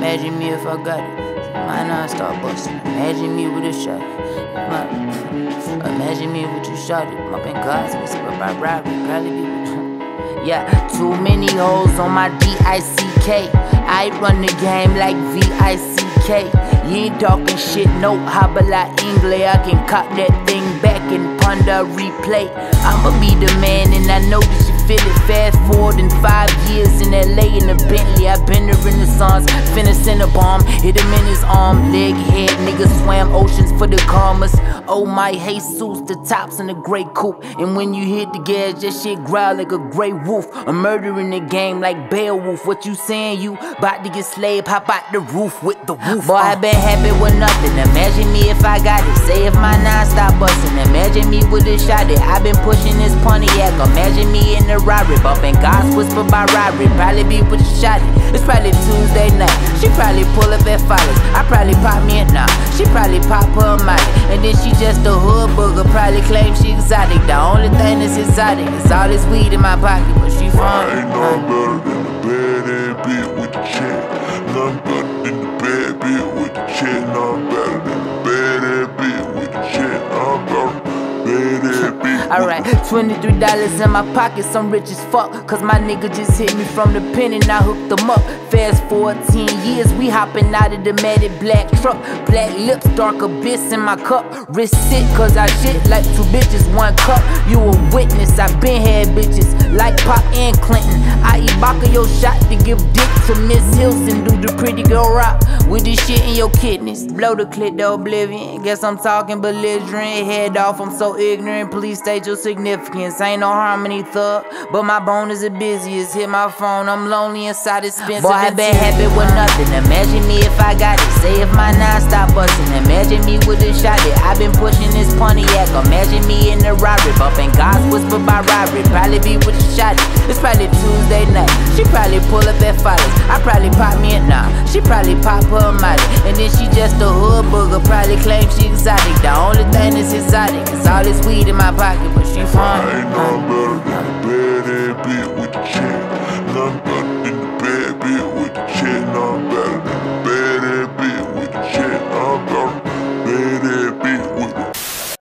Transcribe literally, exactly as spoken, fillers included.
Imagine me if I got it. My non-stop bustin'. Imagine me with a shot. My, imagine me with two shot it. My pink cars whisper by robbery. Probably be with yeah, too many hoes on my D I C K. I run the game like V I C K. You ain't talking shit, no habla inglés. I can cop that thing back and ponder replay. I'ma be the man and I know that you feel it. Fast forward in five years in L A in a Bentley. I've been the Renaissance, finna send a bomb. Hit him in his arm, leg, head. Niggas swam oceans for the karmas. Oh my Jesus, the tops in the gray coupe. And when you hit the gas, that shit growl like a gray wolf. I'm murdering the game like Beowulf. What you saying? You bout to get slaved? Hop out the roof with the woof. Boy, I been happy with nothing. Imagine me if I got it. Say if my nine stop bustin'. Imagine me with a shot it. I been pushing this Pontiac. Imagine me in the Rari, bumping God's whisper by robbery. Probably be with a shot it. It's probably Tuesday night. She probably pull up at Follies. I probably pop me a nah. She probably pop her Molly. And then she just a hood booger. Probably claim she exotic. The only thing that's exotic is all this weed in my pocket. But she fine. I ain't nothing better than the bad ass bitch with the check. Nothing better than the bad bitch with the check. Nothing better than the bad ass bitch with the check. Nothing better than the bad ass bitch. Alright, twenty-three dollars in my pocket, I'm rich as fuck. Cause my nigga just hit me from the pen and I hooked them up. Fast fourteen years, we hopping out of the matted black truck. Black lips, dark abyss in my cup. Wrist sick, cause I shit like two bitches, one cup. You a witness, I been had bitches like Pop and Clinton. I eat Baca your shot to give dick to Miss Hilson. Do the pretty girl rock with this shit in your kidneys. Blow the clit to oblivion. Guess I'm talking belligerent. Head off, I'm so ignorant. Please state your significance. Ain't no harmony thug, but my bone is the busiest. Hit my phone, I'm lonely inside expensive. Boy, I been happy with nothing. Imagine me if I got it. Say if my nine stop bustin'. Imagine me with a shot it. I been pushing this Pontiac. Imagine me in the Rari, bumping God's whisper by robbery. Probably be with a shot it. It's probably Tuesday night. She probably pull up at Follies. I probably pop me a nah. She probably pop her Molly. And then she just a hood booger. Probably claim she exotic. The only thing that's exotic is all this weed in my pocket. But she fine. I ain't nothing better than